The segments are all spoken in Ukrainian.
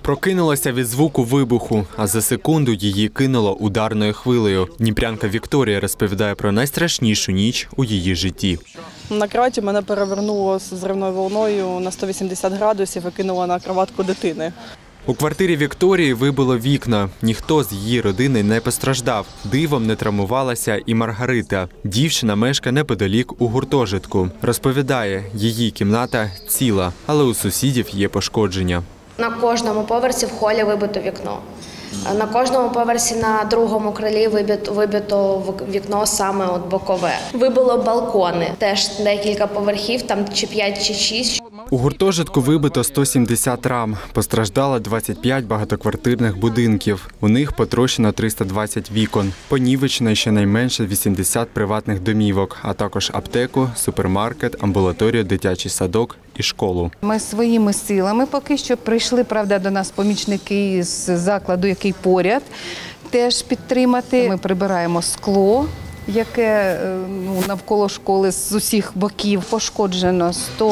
Прокинулася від звуку вибуху, а за секунду її кинуло ударною хвилею. Дніпрянка Вікторія розповідає про найстрашнішу ніч у її житті. На кроваті мене перевернуло з зривною волною на 180 градусів і кинуло на кроватку дитини. У квартирі Вікторії вибило вікна. Ніхто з її родини не постраждав. Дивом не травмувалася і Маргарита. Дівчина мешкає неподалік у гуртожитку. Розповідає, її кімната ціла, але у сусідів є пошкодження. На кожному поверсі в холі вибито вікно. На кожному поверсі на другому крилі вибито вікно саме от бокове. Вибило балкони, теж декілька поверхів, там чи 5, чи 6. У гуртожитку вибито 170 рам. Постраждало 25 багатоквартирних будинків. У них потрощено 320 вікон. Понівечено щонайменше 80 приватних домівок, а також аптеку, супермаркет, амбулаторію, дитячий садок і школу. Ми своїми силами поки що прийшли, правда, до нас помічники з закладу, який поряд, теж підтримати. Ми прибираємо скло, яке навколо школи з усіх боків. Пошкоджено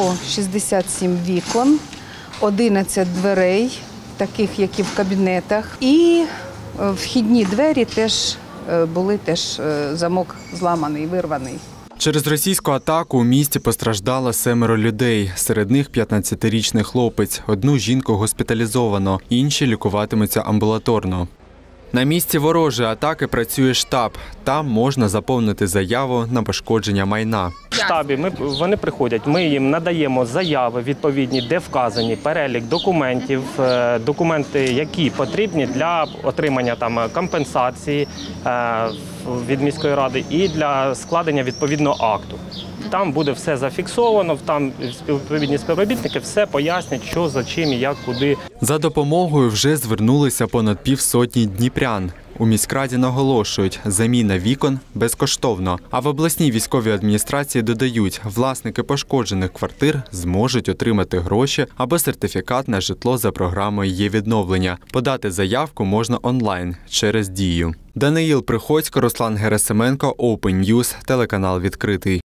167 вікон, 11 дверей, таких, як і в кабінетах. І вхідні двері теж були, замок зламаний, вирваний. Через російську атаку у місті постраждало 7 людей. Серед них 15-річний хлопець. Одну жінку госпіталізовано, інші лікуватимуться амбулаторно. На місці ворожої атаки працює штаб. Там можна заповнити заяву на пошкодження майна. В штабі вони приходять, ми їм надаємо заяви відповідні, де вказані перелік документів, документи, які потрібні для отримання компенсації від міської ради і для складення відповідного акту. Там буде все зафіксовано, там відповідні співробітники все пояснять, що, за чим і як, куди. За допомогою вже звернулися понад півсотні дніпрян. У міськраді наголошують, заміна вікон безкоштовно. А в обласній військовій адміністрації додають, власники пошкоджених квартир зможуть отримати гроші або сертифікат на житло за програмою «Є-відновлення». Подати заявку можна онлайн через Дію. Даниїл Приходько, Руслан Герасименко, Open News, телеканал «Відкритий».